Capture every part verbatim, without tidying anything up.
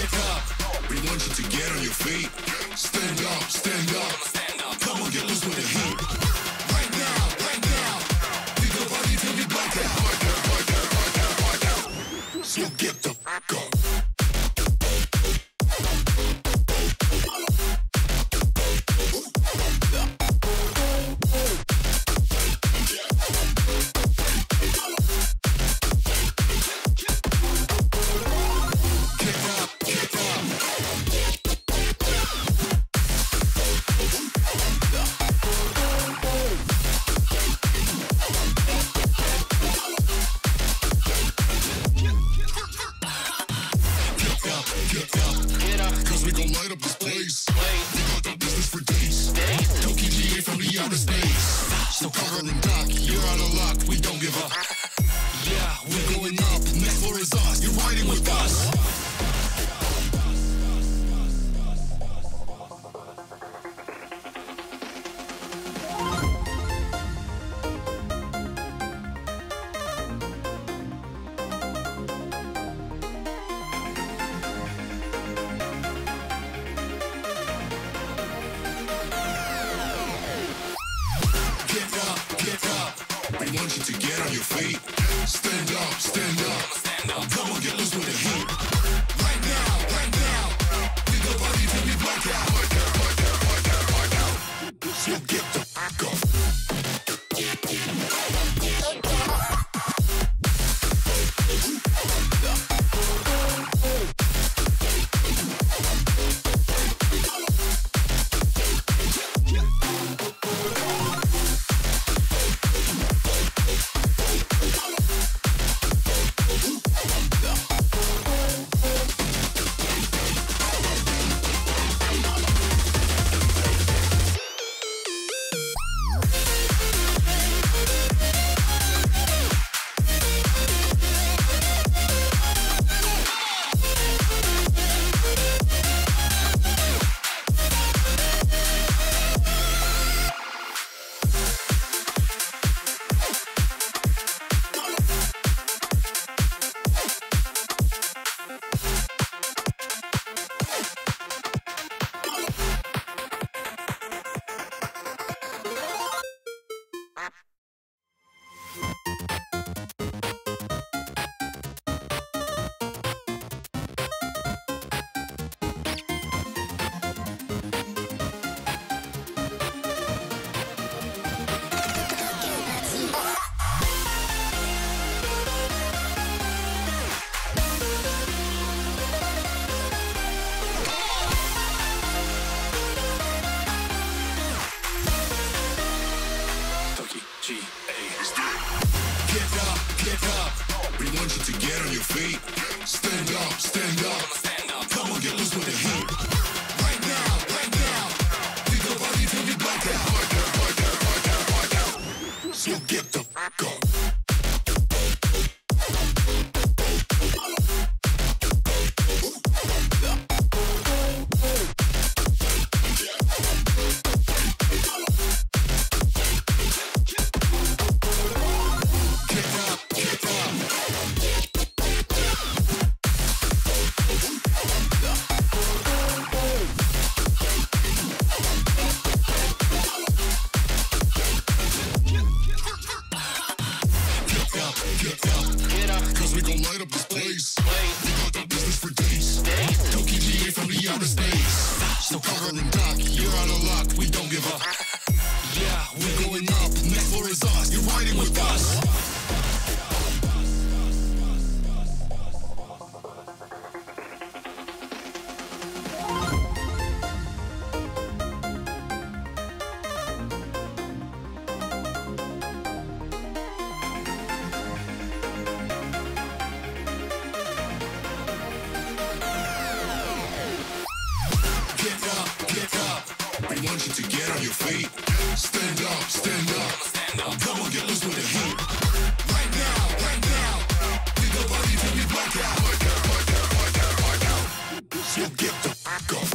get up. We want you to get on your feet. Stand up, stand up. Come on, get loose with the heat. Right now, right now. We go party till we black out. Black out, black out, black out, black out. So get the fuck up. So cover and duck, you're out of luck, we don't give up. Yeah, we're going up, next floor is us, you're riding with us. We want you to get on your feet. Stand up, stand up. Come on, get loose with the heat. Right now, right now. We go party till we black out. Black out, black out, black out, black out. So get the fuck up. We want you to get on your feet. Stand up, stand up. Come on, get loose with the heat. Right now, right now. We go party till we black out. Black out, black out, black out, black out. So get the fuck up. Cause we gon' light up this place. We got that business for days. Toki G A from the outer space. So cover and duck, you're out of luck, we don't give up. Yeah, we're going up, next floor is us, you're riding with us. We want you to get on your feet. Stand up, stand up. Come on, get loose with the heat. Right now, right now. We go party till we black out. Black out, black out, black out, black out. So get the fuck up.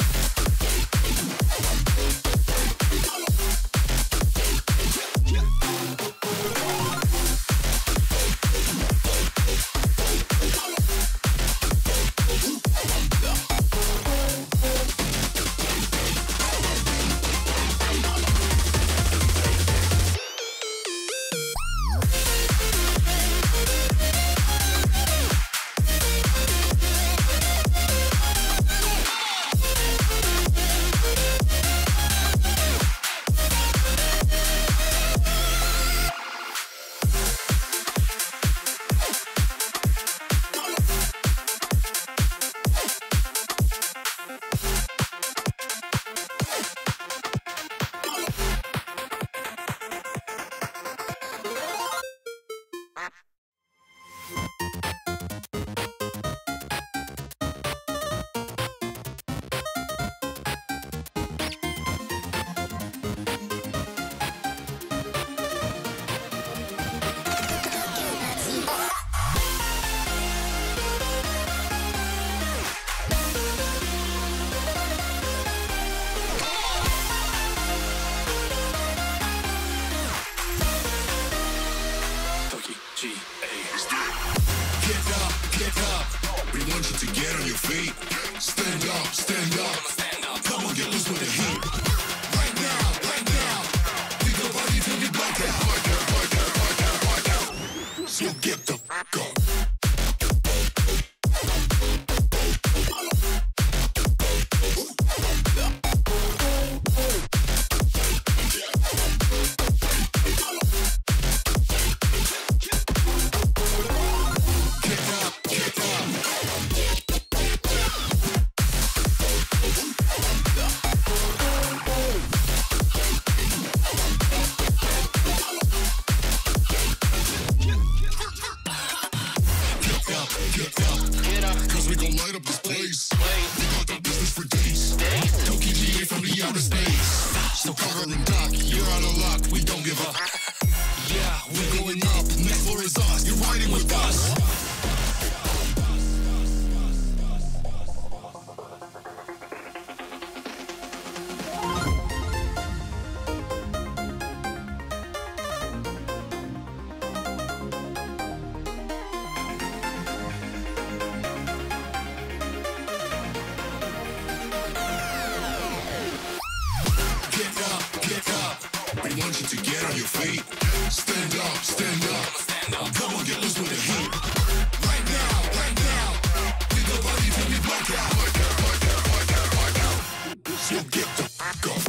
Yeah. dock, you're out of luck, we don't give up. Yeah, we're going up, next floor is us, you're riding with us. We want you to get on your feet. Stand up, stand up, stand up. Come on, get loose with the heat. Right now, right now. Pick the body till we black out. Black out, black out, black out, black out. So get the fuck up.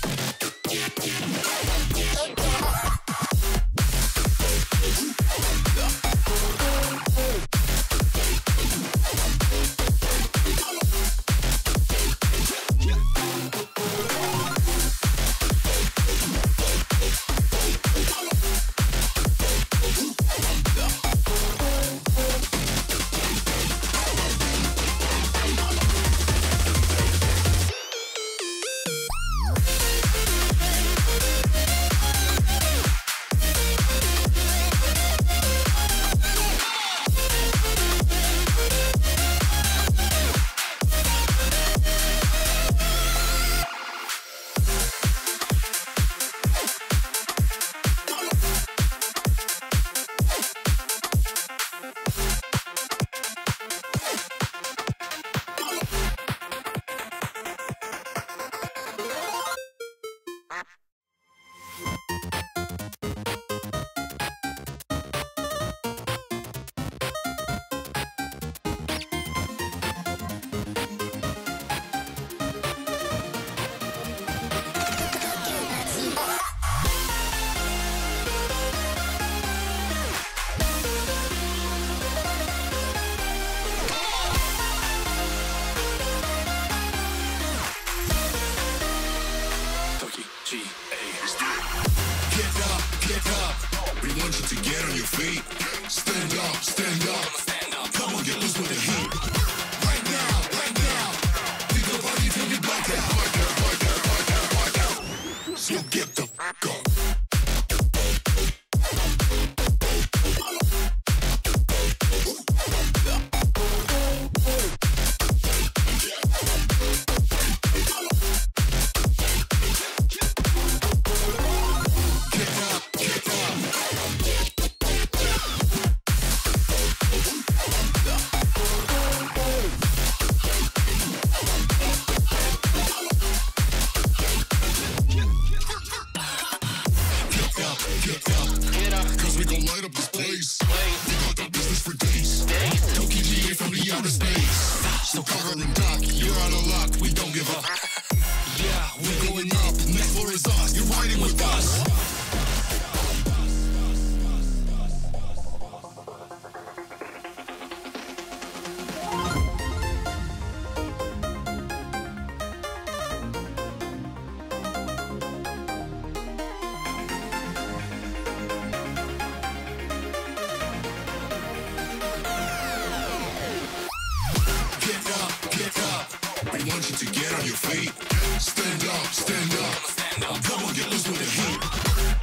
To get on your feet. Stand up, stand up, stand up. Come on, get loose with the heat. Right now, right now. Pick the body till we black out. Black out, black out, black out, black out. So get the fuck up. Cause we gon' light up this place. We got that business for days. Tokyo G A from the outer space. So cover and dock, you're out of luck, we don't give up. Yeah, we're going up, next floor is us, you're riding with us. We want you to get on your feet. Stand up, stand up, stand up. Come on, get loose with the heat.